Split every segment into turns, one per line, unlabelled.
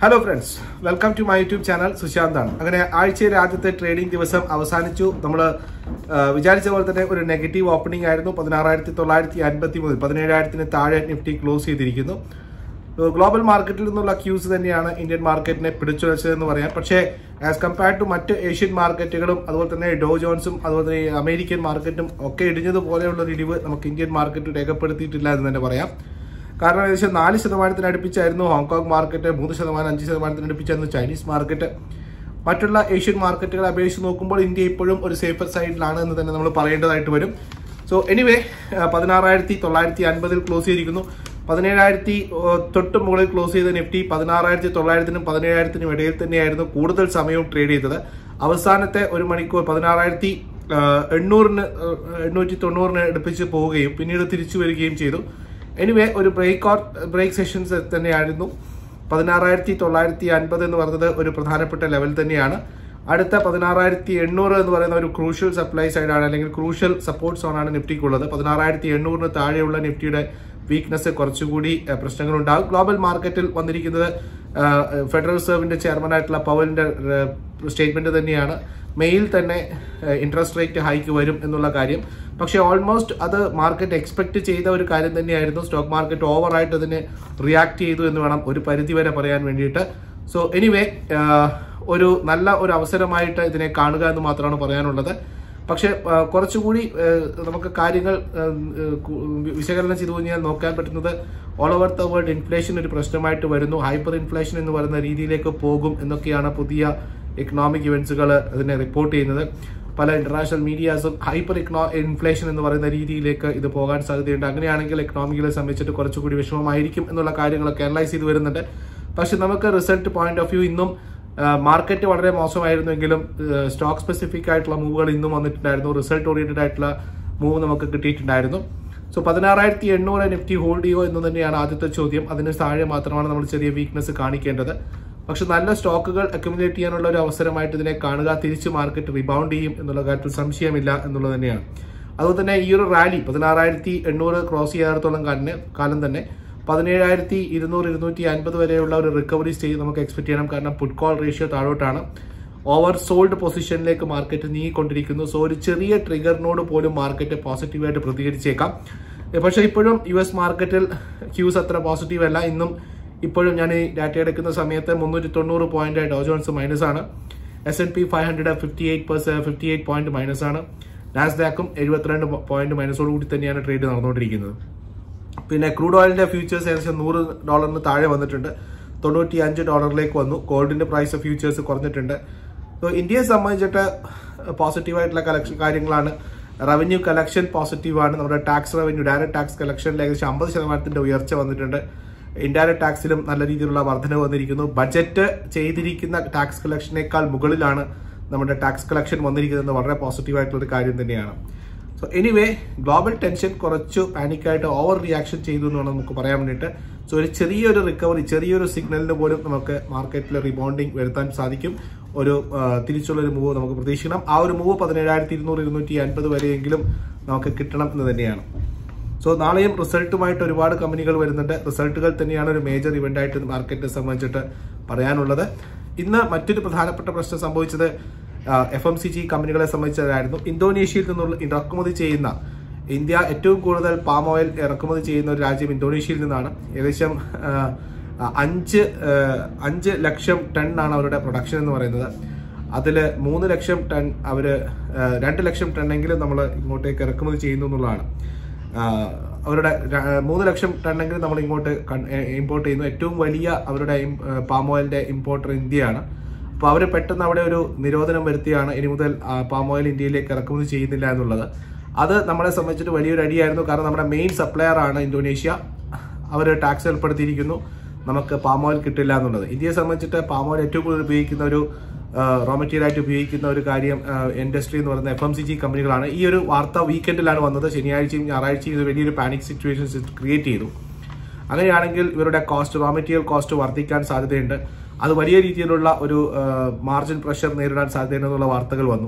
Hello friends, welcome to my YouTube channel SUSANTHSUREAIN. അങ്ങനെ ആഴ്ചയിലെ ആദ്യത്തെ ട്രേഡിംഗ് ദിവസം അവസാനിച്ചു. നമ്മൾ വിചാരിച്ച പോലെ തന്നെ ഒരു നെഗറ്റീവ് ഓപ്പണിംഗ് ആയിരുന്നു. 16,953 17,000 താഴെ നിഫ്റ്റി ക്ലോസ് ചെയ്തിരിക്കുന്നു. ഗ്ലോബൽ മാർക്കറ്റിൽ നിന്നുള്ള ക്യൂസ് തന്നെയാണ് ഇന്ത്യൻ മാർക്കറ്റിനെ പിടിച്ചുലച്ചതെന്ന് പറയാം. പക്ഷേ ആസ് കമ്പയർഡ് ടു മറ്റ് ഏഷ്യൻ മാർക്കറ്റുകളും അതുപോലെ തന്നെ ഡോ ജോൺസും അതുപോലെ തന്നെ അമേരിക്കൻ മാർക്കറ്റും ഒക്കെ ഇടിഞ്ഞതുപോലെയുള്ള ഒരു ഇടിവ് നമുക്ക് ഇന്ത്യൻ മാർക്കറ്റ് രേഖപ്പെടുത്തിയിട്ടില്ല എന്ന് തന്നെ പറയാം. കാരണം ഏകദേശം 4% അടുപ്പിച്ചായിരുന്നു ഹോങ്കോങ് മാർക്കറ്റ്, 3%, 5% അടുപ്പിച്ചായിരുന്നു ചൈനീസ് മാർക്കറ്റ്. മറ്റുള്ള ഏഷ്യൻ മാർക്കറ്റുകളെ അപേക്ഷിച്ച് നോക്കുമ്പോൾ ഇന്ത്യ ഇപ്പോഴും ഒരു സേഫർ സൈഡിലാണ് എന്ന് തന്നെ നമ്മൾ പറയേണ്ടതായിട്ട് വരും. സോ എനിവേ 16,950 ക്ലോസ് ചെയ്തിരിക്കുന്നു. 17,000 തൊട്ട് മുകളിൽ ക്ലോസ് ചെയ്ത നിഫ്റ്റി 16,900-നും 17,000-നും ഇടയിൽ തന്നെയായിരുന്നു കൂടുതൽ സമയവും ട്രേഡ് ചെയ്തത്. അവസാനത്തെ ഒരു മണിക്കൂർ 16,890 അടുപ്പിച്ച് പോവുകയും പിന്നീട് തിരിച്ചു വരികയും ചെയ്തു. എനിവേ ഒരു ബ്രേക്ക് സെഷൻസ് തന്നെയായിരുന്നു. 16,950 എന്ന് പറയുന്നത് ഒരു പ്രധാനപ്പെട്ട ലെവൽ തന്നെയാണ്. അടുത്ത 16,800 എന്ന് പറയുന്ന ഒരു ക്രൂഷ്യൽ സപ്ലൈ സൈഡാണ്, അല്ലെങ്കിൽ ക്രൂഷ്യൽ സപ്പോർട്ട് സോണാണ് നിഫ്റ്റിക്കുള്ളത്. 16,800 താഴെയുള്ള നിഫ്റ്റിയുടെ വീക്ക്നെസ് കുറച്ചുകൂടി പ്രശ്നങ്ങളുണ്ടാകും. ഗ്ലോബൽ മാർക്കറ്റിൽ വന്നിരിക്കുന്നത് ഫെഡറൽ റിസർവിന്റെ ചെയർമാനായിട്ടുള്ള പവലിന്റെ സ്റ്റേറ്റ്മെന്റ് തന്നെയാണ്. മെയിൽ തന്നെ ഇൻട്രസ്റ്റ് റേറ്റ് ഹൈക്ക് വരും എന്നുള്ള കാര്യം. പക്ഷേ ഓൾമോസ്റ്റ് അത് മാർക്കറ്റ് എക്സ്പെക്ട് ചെയ്ത ഒരു കാര്യം തന്നെയായിരുന്നു. സ്റ്റോക്ക് മാർക്കറ്റ് ഓവറായിട്ട് അതിനെ റിയാക്ട് ചെയ്തു എന്ന് വേണം ഒരു പരിധി വരെ പറയാൻ വേണ്ടിയിട്ട്. സോ എനിവേ ഒരു നല്ല ഒരു അവസരമായിട്ട് ഇതിനെ കാണുക എന്ന് മാത്രമാണ് പറയാനുള്ളത്. പക്ഷെ കുറച്ചുകൂടി നമുക്ക് കാര്യങ്ങൾ വിശകലനം ചെയ്തു കഴിഞ്ഞാൽ നോക്കാൻ പറ്റുന്നത് all over the world inflation ഒരു പ്രശ്നമായിട്ട് വരുന്നു. ഹൈപ്പർ ഇൻഫ്ലേഷൻ എന്ന് പറയുന്ന രീതിയിലേക്ക് പോകും എന്നൊക്കെയാണ് പുതിയ എക്കണോമിക് ഇവന്റ്സുകൾ അതിനെ റിപ്പോർട്ട് ചെയ്യുന്നത്. പല ഇന്റർനാഷണൽ മീഡിയാസും ഹൈപ്പർ ഇൻഫ്ലേഷൻ എന്ന് പറയുന്ന രീതിയിലേക്ക് ഇത് പോകാൻ സാധ്യതയുണ്ട്. അങ്ങനെയാണെങ്കിൽ എക്കണോമികളെ സംബന്ധിച്ചിട്ട് കുറച്ചുകൂടി വിഷമമായിരിക്കും എന്നുള്ള കാര്യങ്ങളൊക്കെ അനലൈസ് ചെയ്ത് വരുന്നുണ്ട്. പക്ഷെ നമുക്ക് റിസൾട്ട് പോയിന്റ് ഓഫ് വ്യൂ ഇന്നും മാർക്കറ്റ് വളരെ മോശമായിരുന്നെങ്കിലും സ്റ്റോക്ക് സ്പെസിഫിക് ആയിട്ടുള്ള മൂവുകൾ ഇന്നും വന്നിട്ടുണ്ടായിരുന്നു. റിസൾട്ട് ഓറിയന്റഡ് ആയിട്ടുള്ള മൂവ് നമുക്ക് കിട്ടിയിട്ടുണ്ടായിരുന്നു. സോ 16,800 നിഫ്റ്റി ഹോൾഡ് ചെയ്യുമോ എന്ന് തന്നെയാണ് ആദ്യത്തെ ചോദ്യം. അതിന് താഴെ മാത്രമാണ് നമ്മൾ ചെറിയ വീക്ക്നെസ് കാണിക്കേണ്ടത്. പക്ഷെ നല്ല സ്റ്റോക്കുകൾ അക്യുമുലേറ്റ് ചെയ്യാനുള്ള ഒരു അവസരമായിട്ട് ഇതിനെ കാണുക. തിരിച്ച് മാർക്കറ്റ് റിബൗണ്ട് ചെയ്യും എന്നുള്ള കാര്യത്തിൽ സംശയമില്ല എന്നുള്ളത് തന്നെയാണ്. അതുപോലെ തന്നെ ഈ ഒരു റാലി 16,800 ക്രോസ് ചെയ്യാത്തോളം കാലം തന്നെ 17,200-250 വരെയുള്ള ഒരു റിക്കവറി സ്റ്റേജ് നമുക്ക് എക്സ്പെക്ട് ചെയ്യണം. കാരണം പുട്ട് കോൾ റേഷ്യോ താഴോട്ടാണ്. ഓവർ സോൾഡ് പൊസിഷനിലേക്ക് മാർക്കറ്റ് നീങ്ങിക്കൊണ്ടിരിക്കുന്നു. സോ ഒരു ചെറിയ ട്രിഗറിനോട് പോലും മാർക്കറ്റ് പോസിറ്റീവായിട്ട് പ്രതികരിച്ചേക്കാം. പക്ഷെ ഇപ്പോഴും US മാർക്കറ്റിൽ ക്യൂസ് അത്ര പോസിറ്റീവ് അല്ല. ഇന്നും ഇപ്പോഴും ഞാൻ ഈ ഡാറ്റ എടുക്കുന്ന സമയത്ത് 390 പോയിന്റ് ഡോ ജോൺസ് മൈനസ് ആണ്. S&P 500 58 പോയിന്റ് മൈനസ് ആണ്. നാസ്ഡാക്കും 72 പോയിന്റ് മൈനസോടുകൂടി തന്നെയാണ് ട്രേഡ് നടന്നുകൊണ്ടിരിക്കുന്നത്. പിന്നെ ക്രൂഡ് ഓയിലിന്റെ ഫ്യൂച്ചേഴ്സ് ഏകദേശം $100 താഴെ വന്നിട്ടുണ്ട്. $95 വന്നു. പ്രൈസ് ഓഫ് ഫ്യൂച്ചേഴ്സ് കുറഞ്ഞിട്ടുണ്ട്. സോ ഇന്ത്യയെ സംബന്ധിച്ചിട്ട് പോസിറ്റീവായിട്ടുള്ള കളക്ഷൻ കാര്യങ്ങളാണ്. റവന്യൂ കളക്ഷൻ പോസിറ്റീവാണ്. നമ്മുടെ ടാക്സ് റവന്യൂ ഡയറക്ട് ടാക്സ് കളക്ഷനിൽ ഏകദേശം 50% ഉയർച്ച വന്നിട്ടുണ്ട്. ഇൻഡയറക്ട് ടാക്സിലും നല്ല രീതിയിലുള്ള വർധന വന്നിരിക്കുന്നു. ബജറ്റ് ചെയ്തിരിക്കുന്ന ടാക്സ് കളക്ഷനേക്കാൾ മുകളിലാണ് നമ്മുടെ ടാക്സ് കളക്ഷൻ വന്നിരിക്കുന്നത്. വളരെ പോസിറ്റീവായിട്ടുള്ള ഒരു കാര്യം തന്നെയാണ്. സോ എനിവേ ഗ്ലോബൽ ടെൻഷൻ കുറച്ചു പാനിക്കായിട്ട് ഓവർ റിയാക്ഷൻ ചെയ്തു എന്ന് വേണം നമുക്ക് പറയാൻ വേണ്ടിയിട്ട്. സോ ഒരു ചെറിയൊരു റിക്കവറി, ചെറിയൊരു സിഗ്നലിന് പോലും നമുക്ക് മാർക്കറ്റിൽ റീബൗണ്ടിങ് വരുത്താൻ സാധിക്കും. ഒരു തിരിച്ചുള്ളൊരു മൂവ് നമുക്ക് പ്രതീക്ഷിക്കണം. ആ ഒരു മൂവ് 17,200-250 വരെയെങ്കിലും നമുക്ക് കിട്ടണം എന്ന് തന്നെയാണ്. സോ നാളെയും റിസൾട്ടുമായിട്ട് ഒരുപാട് കമ്പനികൾ വരുന്നുണ്ട്. റിസൾട്ടുകൾ തന്നെയാണ് ഒരു മേജർ ഇവന്റ് ആയിട്ട് മാർക്കറ്റിനെ സംബന്ധിച്ചിട്ട് പറയാനുള്ളത്. ഇന്ന് മറ്റൊരു പ്രധാനപ്പെട്ട പ്രശ്നം സംഭവിച്ചത് FMCG കമ്പനികളെ സംബന്ധിച്ചതായിരുന്നു. ഇന്തോനേഷ്യയിൽ നിന്നുള്ള ഇറക്കുമതി ചെയ്യുന്ന ഇന്ത്യ ഏറ്റവും കൂടുതൽ പാം ഓയിൽ ഇറക്കുമതി ചെയ്യുന്ന ഒരു രാജ്യം ഇന്തോനേഷ്യയിൽ നിന്നാണ്. ഏകദേശം 5 ലക്ഷം ടൺ ആണ് അവരുടെ പ്രൊഡക്ഷൻ എന്ന് പറയുന്നത്. അതിൽ 3 ലക്ഷം ടൺ 2 ലക്ഷം ടണ്ണെങ്കിലും നമ്മൾ ഇങ്ങോട്ടേക്ക് ഇറക്കുമതി ചെയ്യുന്നു എന്നുള്ളതാണ്. അവരുടെ 3 ലക്ഷം ടണ്ണെങ്കിലും നമ്മൾ ഇങ്ങോട്ട് ഇമ്പോർട്ട് ചെയ്യുന്നു. ഏറ്റവും വലിയ അവരുടെ പാം ഓയിലിന്റെ ഇമ്പോർട്ടർ ഇന്ത്യയാണ്. അപ്പോൾ അവർ പെട്ടെന്ന് അവിടെ ഒരു നിരോധനം വരുത്തിയാണ് ഇനി മുതൽ പാം ഓയിൽ ഇന്ത്യയിലേക്ക് ഇറക്കുമതി ചെയ്യുന്നില്ല എന്നുള്ളത്. അത് നമ്മളെ സംബന്ധിച്ചിട്ട് വലിയൊരു അടിയായിരുന്നു. കാരണം നമ്മുടെ മെയിൻ സപ്ലയർ ആണ് ഇന്തോനേഷ്യ. അവർ ടാക്സ് ഏർപ്പെടുത്തിയിരിക്കുന്നു, നമുക്ക് പാം ഓയിൽ കിട്ടില്ല എന്നുള്ളത്. ഇന്ത്യയെ സംബന്ധിച്ചിട്ട് പാം ഓയിൽ ഏറ്റവും കൂടുതൽ ഉപയോഗിക്കുന്ന ഒരു റോ മെറ്റീരിയൽ ആയിട്ട് ഉപയോഗിക്കുന്ന ഒരു കാര്യം ഇൻഡസ്ട്രി എന്ന് പറയുന്ന FMCG കമ്പനികളാണ്. ഈ ഒരു വാർത്ത വീക്കെൻഡിലാണ് വന്നത്. ശനിയാഴ്ചയും ഞായറാഴ്ചയും ഇത് വലിയൊരു പാനിക് സിറ്റുവേഷൻസ് ക്രിയേറ്റ് ചെയ്തു. അങ്ങനെയാണെങ്കിൽ ഇവരുടെ റോ മെറ്റീരിയൽ കോസ്റ്റ് വർദ്ധിക്കാൻ സാധ്യതയുണ്ട്. അത് വലിയ രീതിയിലുള്ള ഒരു മാർജിൻ പ്രഷർ നേരിടാൻ സാധ്യതയുണ്ടെന്നുള്ള വാർത്തകൾ വന്നു.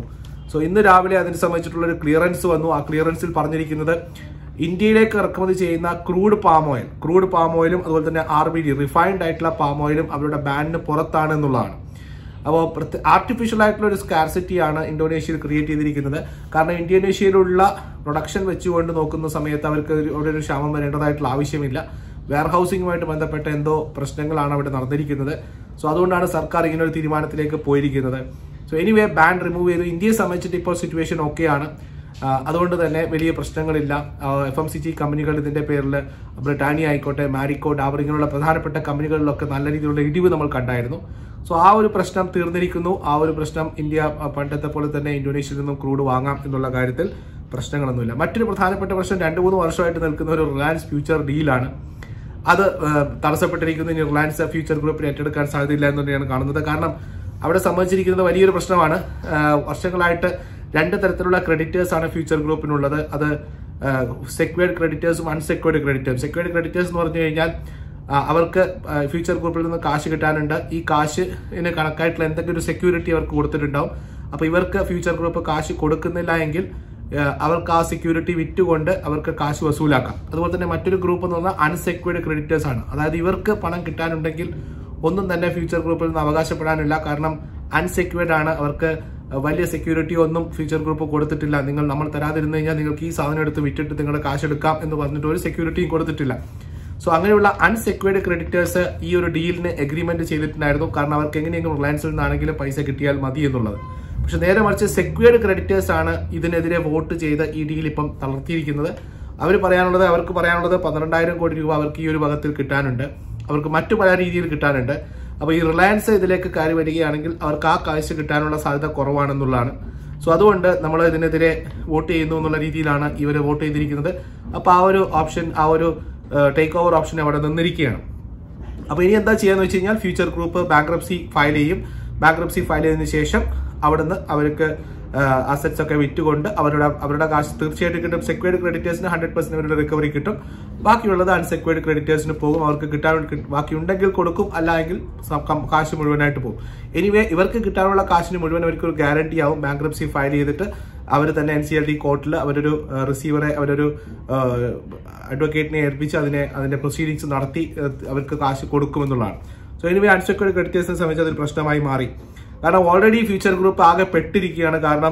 സോ ഇന്ന് രാവിലെ അതിനെ സംബന്ധിച്ചിട്ടുള്ള ഒരു ക്ലിയറൻസ് വന്നു. ആ ക്ലിയറൻസിൽ പറഞ്ഞിരിക്കുന്നത് ഇന്ത്യയിലേക്ക് ഇറക്കുമതി ചെയ്യുന്ന ക്രൂഡ് പാം ഓയിലും അതുപോലെ തന്നെ RBD റിഫൈൻഡ് ആയിട്ടുള്ള പാം ഓയിലും അവരുടെ ബാനിന് പുറത്താണ് എന്നുള്ളതാണ്. അപ്പോൾ ആർട്ടിഫിഷ്യൽ ആയിട്ടുള്ള ഒരു സ്കാർസിറ്റിയാണ് ഇന്തോനേഷ്യയിൽ ക്രിയേറ്റ് ചെയ്തിരിക്കുന്നത്. കാരണം ഇന്തോനേഷ്യയിലുള്ള പ്രൊഡക്ഷൻ വെച്ചുകൊണ്ട് നോക്കുന്ന സമയത്ത് അവർക്ക് അവിടെ ഒരു ക്ഷാമം വരേണ്ടതായിട്ടുള്ള ആവശ്യമില്ല. വെയർ ഹൗസിംഗുമായിട്ട് ബന്ധപ്പെട്ട എന്തോ പ്രശ്നങ്ങളാണ് അവിടെ നടന്നിരിക്കുന്നത്. സോ അതുകൊണ്ടാണ് സർക്കാർ ഇങ്ങനെ ഒരു തീരുമാനത്തിലേക്ക് പോയിരിക്കുന്നത്. സോ എനിവേ ബാൻ റിമൂവ് ചെയ്തു. ഇന്ത്യയെ സംബന്ധിച്ചിട്ട് ഇപ്പോൾ സിറ്റുവേഷൻ ഓക്കെയാണ്. അതുകൊണ്ട് തന്നെ വലിയ പ്രശ്നങ്ങളില്ല. FMCG കമ്പനികൾ ഇതിന്റെ പേരിൽ ബ്രിട്ടാനിയ ആയിക്കോട്ടെ, മാരിക്കോ, ഡാബർ ഇങ്ങനെയുള്ള പ്രധാനപ്പെട്ട കമ്പനികളിലൊക്കെ നല്ല രീതിയിലുള്ള ഇടിവ് നമ്മൾ കണ്ടായിരുന്നു. സോ ആ ഒരു പ്രശ്നം തീർന്നിരിക്കുന്നു. ആ ഒരു പ്രശ്നം ഇന്ത്യ പണ്ടത്തെ പോലെ തന്നെ ഇന്തോനേഷ്യയിൽ നിന്നും ക്രൂഡ് വാങ്ങാം എന്നുള്ള കാര്യത്തിൽ പ്രശ്നങ്ങളൊന്നുമില്ല. മറ്റൊരു പ്രധാനപ്പെട്ട പ്രശ്നം 2-3 വർഷമായിട്ട് നിൽക്കുന്ന ഒരു റിലയൻസ് ഫ്യൂച്ചർ ഡീലാണ്. അത് തടസ്സപ്പെട്ടിരിക്കുന്നു. ഇനി റിലയൻസ് ഫ്യൂച്ചർ ഗ്രൂപ്പിന് ഏറ്റെടുക്കാൻ സാധ്യതയില്ല എന്ന് തന്നെയാണ് കാണുന്നത്. കാരണം അവിടെ സംബന്ധിച്ചിരിക്കുന്നത് വലിയൊരു പ്രശ്നമാണ്. വർഷങ്ങളായിട്ട് 2 തരത്തിലുള്ള ക്രെഡിറ്റേഴ്സ് ആണ് ഫ്യൂച്ചർ ഗ്രൂപ്പിനുള്ളത്. അത് സെക്വേർഡ് ക്രെഡിറ്റേഴ്സും അൺസെക്വേർഡ് ക്രെഡിറ്റേഴ്സും. സെക്വേർഡ് ക്രെഡിറ്റേഴ്സ് എന്ന് പറഞ്ഞു കഴിഞ്ഞാൽ അവർക്ക് ഫ്യൂച്ചർ ഗ്രൂപ്പിൽ നിന്ന് കാശ് കിട്ടാനുണ്ട്. ഈ കാശിന് കണക്കായിട്ടുള്ള എന്തെങ്കിലും ഒരു സെക്യൂരിറ്റി അവർക്ക് കൊടുത്തിട്ടുണ്ടാവും. അപ്പൊ ഇവർക്ക് ഫ്യൂച്ചർ ഗ്രൂപ്പ് കാശ് കൊടുക്കുന്നില്ല എങ്കിൽ അവർക്ക് ആ സെക്യൂരിറ്റി വിറ്റുകൊണ്ട് അവർക്ക് കാശ് വസൂലാക്കാം. അതുപോലെ തന്നെ മറ്റൊരു ഗ്രൂപ്പ് എന്ന് പറഞ്ഞാൽ അൺസെക്വേർഡ് ക്രെഡിറ്റേഴ്സ് ആണ്. അതായത് ഇവർക്ക് പണം കിട്ടാനുണ്ടെങ്കിൽ ഒന്നും തന്നെ ഫ്യൂച്ചർ ഗ്രൂപ്പിൽ നിന്ന് അവകാശപ്പെടാനില്ല. കാരണം അൺസെക്വേർഡ് ആണ്. അവർക്ക് വലിയ സെക്യൂരിറ്റി ഒന്നും ഫ്യൂച്ചർ ഗ്രൂപ്പ് കൊടുത്തിട്ടില്ല. നമ്മൾ തരാതിരുന്നു കഴിഞ്ഞാൽ നിങ്ങൾക്ക് ഈ സാധനം എടുത്ത് വിറ്റിട്ട് നിങ്ങളുടെ കാശ് എടുക്കാം എന്ന് പറഞ്ഞിട്ട് ഒരു സെക്യൂരിറ്റിയും കൊടുത്തിട്ടില്ല. സോ അങ്ങനെയുള്ള അൺസെക്വേർഡ് ക്രെഡിറ്റേഴ്സ് ഈ ഒരു ഡീലിന് എഗ്രിമെന്റ് ചെയ്തിട്ടുണ്ടായിരുന്നു. കാരണം അവർക്ക് എങ്ങനെയെങ്കിലും റിലയൻസിൽ നിന്നാണെങ്കിലും പൈസ കിട്ടിയാൽ മതി എന്നുള്ളത്. പക്ഷെ നേരെ മറിച്ച് സെക്വേർഡ് ക്രെഡിറ്റേഴ്സ് ആണ് ഇതിനെതിരെ വോട്ട് ചെയ്ത് ഈ ഡീൽ ഇപ്പം തളർത്തിയിരിക്കുന്നത്. അവർക്ക് പറയാനുള്ളത് 12,000 കോടി രൂപ അവർക്ക് ഈ ഒരു ഭാഗത്തിൽ കിട്ടാനുണ്ട്. അവർക്ക് മറ്റു പല രീതിയിൽ കിട്ടാനുണ്ട്. അപ്പൊ ഈ റിലയൻസ് ഇതിലേക്ക് കയറി വരികയാണെങ്കിൽ അവർക്ക് ആ കാശ് കിട്ടാനുള്ള സാധ്യത കുറവാണെന്നുള്ളതാണ്. സോ അതുകൊണ്ട് നമ്മൾ ഇതിനെതിരെ വോട്ട് ചെയ്യുന്നു എന്നുള്ള രീതിയിലാണ് ഇവർ വോട്ട് ചെയ്തിരിക്കുന്നത്. അപ്പൊ ആ ഒരു ഓപ്ഷൻ, ആ ഒരു ടേക്ക് ഓവർ ഓപ്ഷൻ അവിടെ നിന്നിരിക്കുകയാണ്. അപ്പൊ ഇനി എന്താ ചെയ്യാന്ന് വെച്ച് കഴിഞ്ഞാൽ ഫ്യൂച്ചർ ഗ്രൂപ്പ് ബാങ്ക്രപ്സി ഫയൽ ചെയ്യും. ബാങ്ക്രപ്സി ഫയൽ ചെയ്തതിനു ശേഷം അവിടുന്ന് അവർക്ക് അസറ്റ്സ് ഒക്കെ വിറ്റുകൊണ്ട് അവരുടെ കാശ് തീർച്ചയായിട്ടും കിട്ടും. സെക്വേർഡ് ക്രെഡിറ്റേഴ്സിന് 100% അവരുടെ റിക്കവറി കിട്ടും. ബാക്കിയുള്ളത് അൺസെക്വേർഡ് ക്രെഡിറ്റേഴ്സിന് പോകും. അവർക്ക് ബാക്കി ഉണ്ടെങ്കിൽ കൊടുക്കും, അല്ലെങ്കിൽ കാശ് മുഴുവനായിട്ട് പോകും. എനിവേ ഇവർക്ക് കിട്ടാനുള്ള കാശിന് മുഴുവൻ അവർക്ക് ഒരു ഗ്യാരണ്ടി ആവും. ബാങ്ക്രപ്സി ഫയൽ ചെയ്തിട്ട് അവർ തന്നെ NCLT കോർട്ടിൽ അവരൊരു റിസീവറെ, അവരൊരു അഡ്വക്കേറ്റിനെ ഏൽപ്പിച്ച് അതിന്റെ പ്രൊസീഡിങ്സ് നടത്തി അവർക്ക് കാശ് കൊടുക്കുമെന്നുള്ളതാണ്. സോ എനിവേ അൺസെക്വേർഡ് ക്രെഡിറ്റേഴ്സിനെ സംബന്ധിച്ച് അതൊരു പ്രശ്നമായി മാറി. കാരണം ഓൾറെഡി ഫ്യൂച്ചർ ഗ്രൂപ്പ് ആകെ പെട്ടിരിക്കുകയാണ്. കാരണം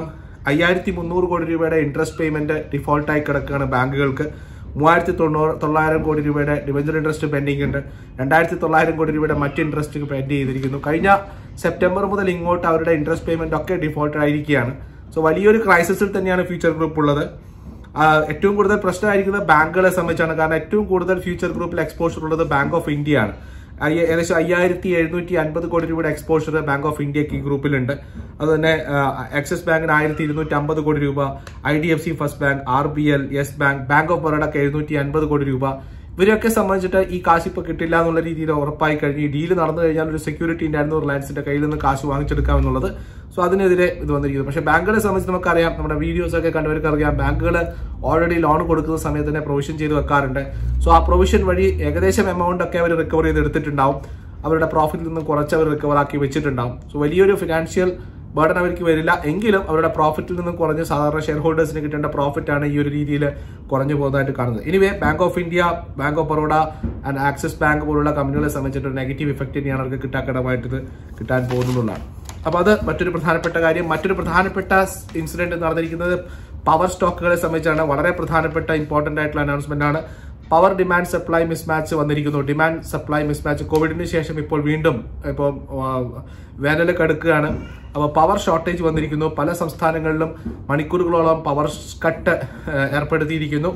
5,300 കോടി രൂപയുടെ ഇൻട്രസ്റ്റ് പേയ്മെന്റ് ഡിഫോൾട്ടായി കിടക്കുകയാണ് ബാങ്കുകൾക്ക്. 3,900 കോടി രൂപയുടെ ഡിബഞ്ചർ ഇൻട്രസ്റ്റ് പെൻഡിംഗ് ഉണ്ട്. 2,900 കോടി രൂപയുടെ മറ്റ് ഇൻട്രസ്റ്റ് പെൻഡ് ചെയ്തിരിക്കുന്നു. കഴിഞ്ഞ സെപ്റ്റംബർ മുതൽ ഇങ്ങോട്ട് അവരുടെ ഇൻട്രസ്റ്റ് പേയ്മെന്റ് ഒക്കെ ഡിഫോൾട്ട് ആയിരിക്കുകയാണ്. സോ വലിയൊരു ക്രൈസിസിൽ തന്നെയാണ് ഫ്യൂച്ചർ ഗ്രൂപ്പ് ഉള്ളത്. ഏറ്റവും കൂടുതൽ പ്രശ്നമായിരിക്കുന്നത് ബാങ്കുകളെ സംബന്ധിച്ചാണ്. കാരണം ഏറ്റവും കൂടുതൽ ഫ്യൂച്ചർ ഗ്രൂപ്പിൽ എക്സ്പോഷർ ഉള്ളത് ബാങ്ക് ഓഫ് ഇന്ത്യ ആണ്. ഏകദേശം 5,750 കോടി രൂപയുടെ എക്സ്പോഷർ ബാങ്ക് ഓഫ് ഇന്ത്യക്ക് ഈ ഗ്രൂപ്പിലുണ്ട്. അതുതന്നെ ആക്സിസ് ബാങ്കിന് 1,250 കോടി രൂപ, IDFC first bank, RBL, yes bank, bank of ബറോഡക്ക് 750 കോടി രൂപ. ഇവരെയൊക്കെ സംബന്ധിച്ചിട്ട് ഈ കാശ് ഇപ്പൊ കിട്ടില്ല എന്നുള്ള രീതിയിൽ ഉറപ്പായി കഴിഞ്ഞു. ഈ ഡീല് നടന്നു കഴിഞ്ഞാൽ ഒരു സെക്യൂരിറ്റി ഉണ്ടായിരുന്നു റിലയൻസിന്റെ കയ്യിൽ നിന്ന് കാശ് വാങ്ങിച്ചെടുക്കാം എന്നുള്ളത്. സോ അതിനെതിരെ ഇത് വന്നിരിക്കുന്നു. പക്ഷെ ബാങ്കുകളെ സംബന്ധിച്ച് നമുക്കറിയാം, നമ്മുടെ വീഡിയോസ് ഒക്കെ കണ്ടവർക്ക് അറിയാം, ബാങ്കുകൾ ഓൾറെഡി ലോൺ കൊടുക്കുന്ന സമയത്ത് തന്നെ പ്രൊവിഷൻ ചെയ്ത് വെക്കാറുണ്ട്. സോ ആ പ്രൊവിഷൻ വഴി ഏകദേശം എമൗണ്ട് ഒക്കെ അവർ റിക്കവർ ചെയ്ത് എടുത്തിട്ടുണ്ടാവും. അവരുടെ പ്രോഫിറ്റിൽ നിന്നും കുറച്ച് അവർ റിക്കവർ ആക്കി വെച്ചിട്ടുണ്ടാവും. സോ വലിയൊരു ഫിനാൻഷ്യൽ ബർഡൻ അവർക്ക് വരില്ല. എങ്കിലും അവരുടെ പ്രോഫിറ്റിൽ നിന്നും കുറഞ്ഞ് സാധാരണ ഷെയർ ഹോൾഡേഴ്സിന് കിട്ടേണ്ട പ്രോഫിറ്റ് ആണ് ഈ ഒരു രീതിയിൽ കുറഞ്ഞു പോകുന്നതായിട്ട് കാണുന്നത്. Anyway bank of India, bank of Baroda and Axis bank പോലുള്ള കമ്പനികളെ സംബന്ധിച്ചിട്ട് ഒരു നെഗറ്റീവ് ഇഫക്റ്റ് തന്നെയാണ് അവർക്ക് കിട്ടാക്കടമായിട്ട് കിട്ടാൻ പോകുന്നതാണ്. അപ്പൊ അത് മറ്റൊരു പ്രധാനപ്പെട്ട കാര്യം. മറ്റൊരു പ്രധാനപ്പെട്ട ഇൻസിഡന്റ് നടന്നിരിക്കുന്നത് പവർ സ്റ്റോക്കുകളെ സംബന്ധിച്ചാണ്. വളരെ പ്രധാനപ്പെട്ട ഇമ്പോർട്ടന്റ് ആയിട്ടുള്ള അനൗൺസ്മെന്റ് ആണ്. പവർ ഡിമാൻഡ് സപ്ലൈ മിസ്മാച്ച് വന്നിരിക്കുന്നു. ഡിമാൻഡ് സപ്ലൈ മിസ്മാച്ച് കോവിഡിന് ശേഷം ഇപ്പോൾ വീണ്ടും വേനൽ കടുക്കുകയാണ്. അപ്പോൾ പവർ ഷോർട്ടേജ് വന്നിരിക്കുന്നു. പല സംസ്ഥാനങ്ങളിലും മണിക്കൂറുകളോളം പവർ കട്ട് ഏർപ്പെടുത്തിയിരിക്കുന്നു.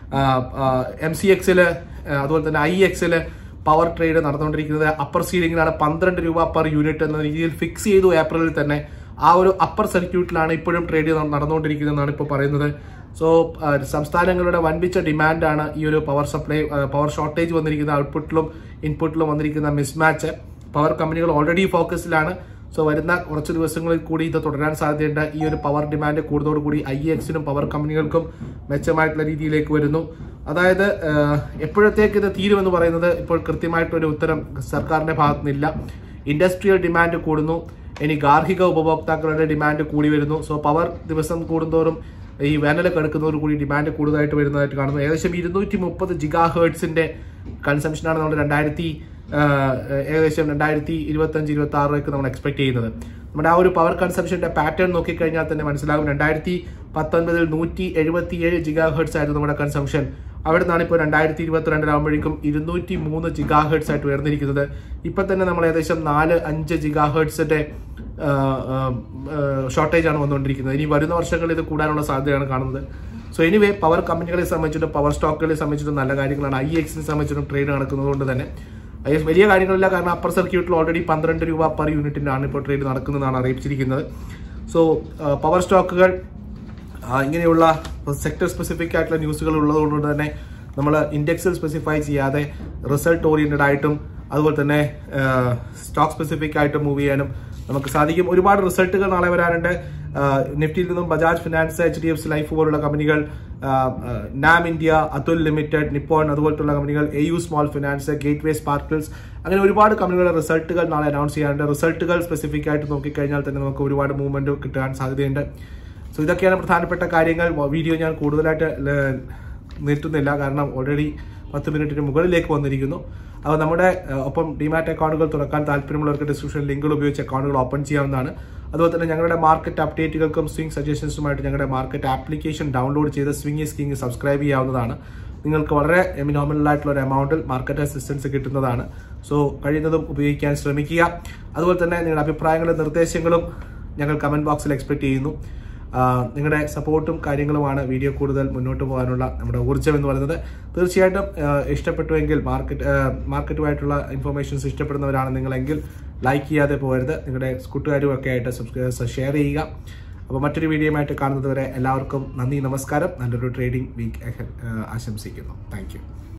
MCXല് അതുപോലെ തന്നെ IXL പവർ ട്രേഡ് നടന്നുകൊണ്ടിരിക്കുന്നത് അപ്പർ സീലിംഗിലാണ്. 12 രൂപ പെർ യൂണിറ്റ് എന്ന രീതിയിൽ ഫിക്സ് ചെയ്തു ഏപ്രിലിൽ തന്നെ. ആ ഒരു അപ്പർ സർക്യൂട്ടിലാണ് ഇപ്പോഴും ട്രേഡ് നടന്നുകൊണ്ടിരിക്കുന്നതെന്നാണ് ഇപ്പോൾ പറയുന്നത്. സോ സംസ്ഥാനങ്ങളുടെ വൻപിച്ച ഡിമാൻഡാണ് ഈ ഒരു പവർ ഷോർട്ടേജ് വന്നിരിക്കുന്ന ഔട്ട്പുട്ടിലും ഇൻപുട്ടിലും വന്നിരിക്കുന്ന മിസ്മാച്ച്. പവർ കമ്പനികൾ ഓൾറെഡി ഫോക്കസിലാണ്. സോ വരുന്ന കുറച്ച് ദിവസങ്ങളിൽ കൂടി ഇത് തുടരാൻ സാധ്യതയുണ്ട്. ഈ ഒരു പവർ ഡിമാൻഡ് കൂടുതലോടുകൂടി IEXനും പവർ കമ്പനികൾക്കും മെച്ചമായിട്ടുള്ള രീതിയിലേക്ക് വരുന്നു. അതായത് എപ്പോഴത്തേക്ക് ഇത് തീരുമെന്ന് പറയുന്നത് ഇപ്പോൾ കൃത്യമായിട്ടൊരു ഉത്തരം സർക്കാരിന്റെ ഭാഗത്തു നിന്നില്ല. ഇൻഡസ്ട്രിയൽ ഡിമാൻഡ് കൂടുന്നു. ഇനി ഗാർഹിക ഉപഭോക്താക്കളുടെ ഡിമാൻഡ് കൂടി വരുന്നു. സോ പവർ ദിവസം കൂടുന്തോറും ഈ വേനൽ കടുക്കുന്നതോട് കൂടി ഡിമാൻഡ് കൂടുതലായിട്ട് വരുന്നതായിട്ട് കാണുന്നു. ഏകദേശം 230 GHz കൺസംഷനാണ് നമ്മൾ ഏകദേശം 2025-26 നമ്മൾ എക്സ്പെക്ട് ചെയ്യുന്നത്. നമ്മുടെ ആ ഒരു പവർ കൺസംഷന്റെ പാറ്റേൺ നോക്കിക്കഴിഞ്ഞാൽ തന്നെ മനസ്സിലാകും. 2019 177 GHz ആയിരുന്നു നമ്മുടെ കൺസംഷൻ. അവിടെ നിന്നാണ് ഇപ്പോൾ 2022 ആകുമ്പോഴേക്കും 203 GHz ആയിട്ട് ഉയർന്നിരിക്കുന്നത്. ഇപ്പം തന്നെ നമ്മൾ ഏകദേശം 4-5 GHz ഷോർട്ടേജ് ആണ് വന്നുകൊണ്ടിരിക്കുന്നത്. ഇനി വരുന്ന വർഷങ്ങളിൽ ഇത് കൂടാനുള്ള സാധ്യതയാണ് കാണുന്നത്. സോ എനിവേ പവർ കമ്പനികളെ സംബന്ധിച്ചിട്ടും പവർ സ്റ്റോക്കുകളെ സംബന്ധിച്ചിട്ടും നല്ല കാര്യങ്ങളാണ്. IEXനെ സംബന്ധിച്ചിട്ടും ട്രേഡ് നടക്കുന്നത് കൊണ്ട് തന്നെ വലിയ കാര്യങ്ങളില്ല. കാരണം അപ്പർ സർക്യൂട്ടിൽ ഓൾറെഡി 12 രൂപ പെർ യൂണിറ്റിനാണ് ഇപ്പോൾ ട്രേഡ് നടക്കുന്നതെന്നാണ് അറിയിച്ചിരിക്കുന്നത്. സോ പവർ സ്റ്റോക്കുകൾ ഇങ്ങനെയുള്ള സെക്ടർ സ്പെസിഫിക് ആയിട്ടുള്ള ന്യൂസുകൾ ഉള്ളതുകൊണ്ട് തന്നെ നമ്മൾ ഇൻഡെക്സിൽ സ്പെസിഫൈ ചെയ്യാതെ റിസൾട്ട് ഓറിയന്റഡ് ആയിട്ടും അതുപോലെ തന്നെ സ്റ്റോക്ക് സ്പെസിഫിക് ആയിട്ടും മൂവ് ചെയ്യാനും നമുക്ക് സാധിക്കും. ഒരുപാട് റിസൾട്ടുകൾ നാളെ വരാനുണ്ട്. നിഫ്റ്റിയിൽ നിന്നും ബജാജ് ഫിനാൻസ്, HDFC ലൈഫ് പോലുള്ള കമ്പനികൾ, NAM India, Atul Limited, Nippon അതുപോലത്തുള്ള കമ്പനികൾ, AU Small Finance, Gateway Sparkles, അങ്ങനെ ഒരുപാട് കമ്പനികളുടെ റിസൾട്ടുകൾ നാളെ അനൗൺസ് ചെയ്യാനുണ്ട്. റിസൾട്ടുകൾ സ്പെസിഫിക് ആയിട്ട് നോക്കിക്കഴിഞ്ഞാൽ തന്നെ നമുക്ക് ഒരുപാട് മൂവ്മെന്റ് കിട്ടാൻ സാധ്യതയുണ്ട്. സോ ഇതൊക്കെയാണ് പ്രധാനപ്പെട്ട കാര്യങ്ങൾ. വീഡിയോ ഞാൻ കൂടുതലായിട്ട് നിർത്തുന്നില്ല, കാരണം ഓൾറെഡി 10 മിനിറ്റിന് മുകളിലേക്ക് വന്നിരിക്കുന്നു. അപ്പോൾ നമ്മുടെ ഒപ്പം ഡിമാറ്റ് അക്കൗണ്ടുകൾ തുറക്കാൻ താല്പര്യമുള്ളവർക്ക് ഡിസ്ക്രിപ്ഷൻ ലിങ്കുകൾ ഉപയോഗിച്ച് അക്കൗണ്ടുകൾ ഓപ്പൺ ചെയ്യാവുന്നതാണ്. അതുപോലെ തന്നെ ഞങ്ങളുടെ മാർക്കറ്റ് അപ്ഡേറ്റുകൾക്കും സ്വിംഗ് സജഷൻസുമായിട്ട് ഞങ്ങളുടെ മാർക്കറ്റ് ആപ്ലിക്കേഷൻ ഡൗൺലോഡ് ചെയ്ത് സ്വിംഗ് ഈസ് കിങ് സബ്സ്ക്രൈബ് ചെയ്യാവുന്നതാണ്. നിങ്ങൾക്ക് വളരെ നോമിനൽ ആയിട്ടുള്ള ഒരു എമൗണ്ടിൽ മാർക്കറ്റ് അസിസ്റ്റൻസ് കിട്ടുന്നതാണ്. സോ കഴിയുന്നതും ഉപയോഗിക്കാൻ ശ്രമിക്കുക. അതുപോലെ തന്നെ നിങ്ങളുടെ അഭിപ്രായങ്ങളും നിർദ്ദേശങ്ങളും ഞങ്ങൾ കമന്റ് ബോക്സിൽ എക്സ്പെക്ട് ചെയ്യുന്നു. നിങ്ങളുടെ സപ്പോർട്ടും കാര്യങ്ങളുമാണ് വീഡിയോ കൂടുതൽ മുന്നോട്ട് പോകാനുള്ള നമ്മുടെ ഊർജ്ജം എന്ന് പറയുന്നത്. തീർച്ചയായിട്ടും ഇഷ്ടപ്പെട്ടുവെങ്കിൽ മാർക്കറ്റുമായിട്ടുള്ള ഇൻഫർമേഷൻസ് ഇഷ്ടപ്പെടുന്നവരാണ് നിങ്ങളെങ്കിൽ ലൈക്ക് ചെയ്യാതെ പോകരുത്. നിങ്ങളുടെ കൂട്ടുകാരും ഒക്കെ ആയിട്ട് ഷെയർ ചെയ്യുക. അപ്പോൾ മറ്റൊരു വീഡിയോയുമായിട്ട് കാണുന്നത് വരെ എല്ലാവർക്കും നന്ദി, നമസ്കാരം. നല്ലൊരു ട്രേഡിംഗ് വീക്ക് ആശംസിക്കുന്നു. Thank U.